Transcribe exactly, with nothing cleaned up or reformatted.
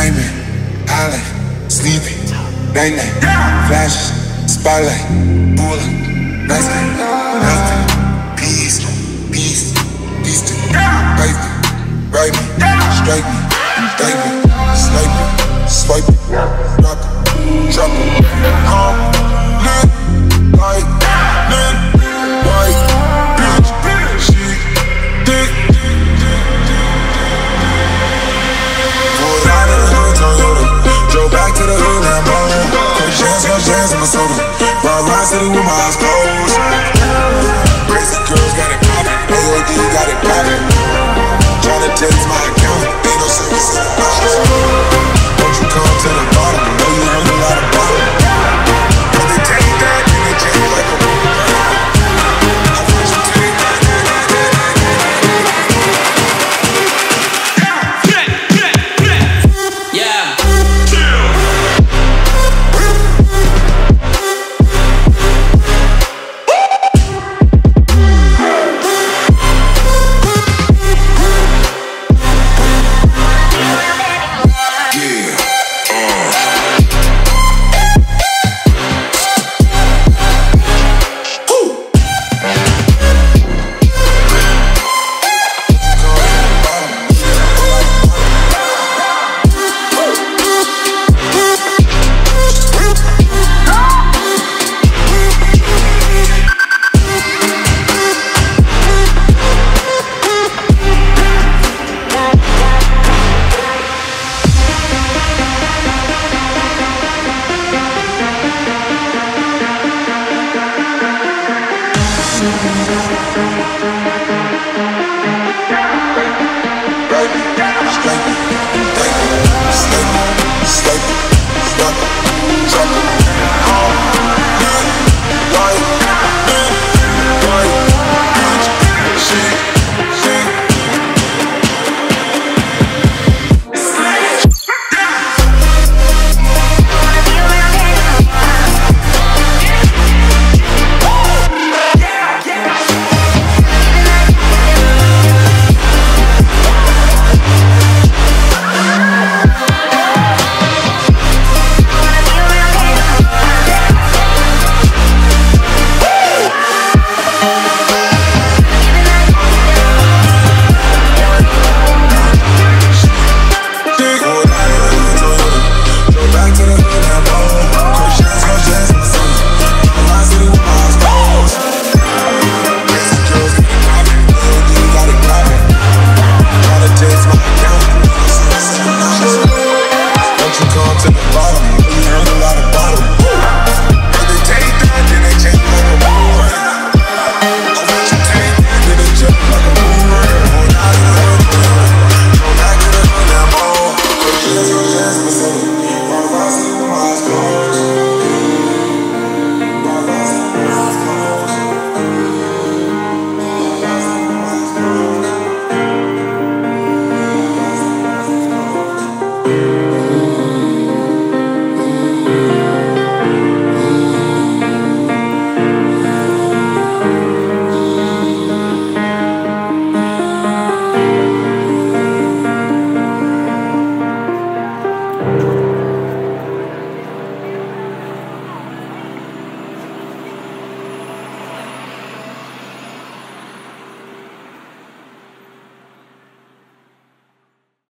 nightmare, highlight, sleeping, night night, flashes, spotlight, pull up, nice guy, nothing, peace, peace, peace to me, right me, right me, strike me, strike me, snipe me, swipe it, rock it, drop it, calm, lit, like, lit, white, bitch, she, dick. Pulled out of the hood, Toyota, drove back to the hood, Lambo, quick jams, got jams in my soda, ride, ride city with my eyes closed.